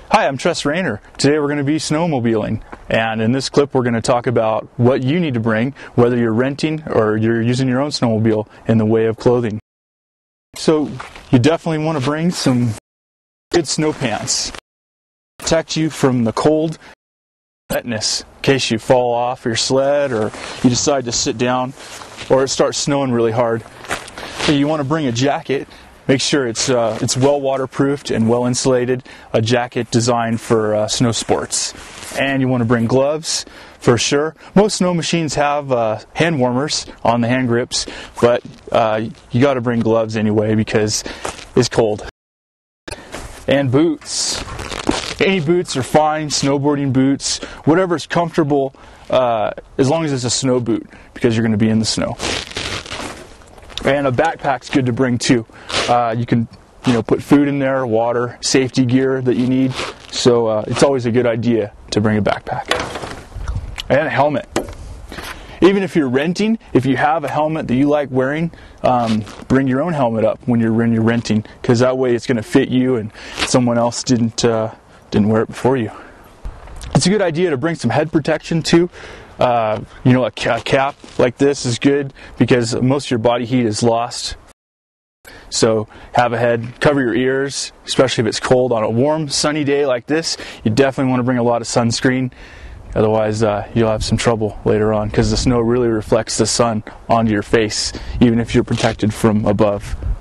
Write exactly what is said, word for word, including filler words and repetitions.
Hi, I'm Tress Rayner. Today we're going to be snowmobiling, and in this clip we're going to talk about what you need to bring, whether you're renting or you're using your own snowmobile, in the way of clothing. So you definitely want to bring some good snow pants. Protect you from the cold, wetness, in case you fall off your sled or you decide to sit down or it starts snowing really hard. So you want to bring a jacket. Make sure it's uh, it's well waterproofed and well insulated, a jacket designed for uh, snow sports. And you want to bring gloves for sure. Most snow machines have uh, hand warmers on the hand grips, but uh, you got to bring gloves anyway because it's cold. And boots. Any boots are fine, snowboarding boots, whatever's comfortable, uh, as long as it's a snow boot, because you're going to be in the snow. And a backpack's good to bring too. Uh, you can, you know, put food in there, water, safety gear that you need. So uh, it's always a good idea to bring a backpack. And a helmet. Even if you're renting, if you have a helmet that you like wearing, um, bring your own helmet up when you're when you're renting, because that way it's going to fit you and someone else didn't uh, didn't wear it before you. It's a good idea to bring some head protection too. Uh, you know, a, ca- a cap like this is good because most of your body heat is lost. So have a head, cover your ears, especially if it's cold. On a warm, sunny day like this, you definitely want to bring a lot of sunscreen. Otherwise, uh, you'll have some trouble later on because the snow really reflects the sun onto your face, even if you're protected from above.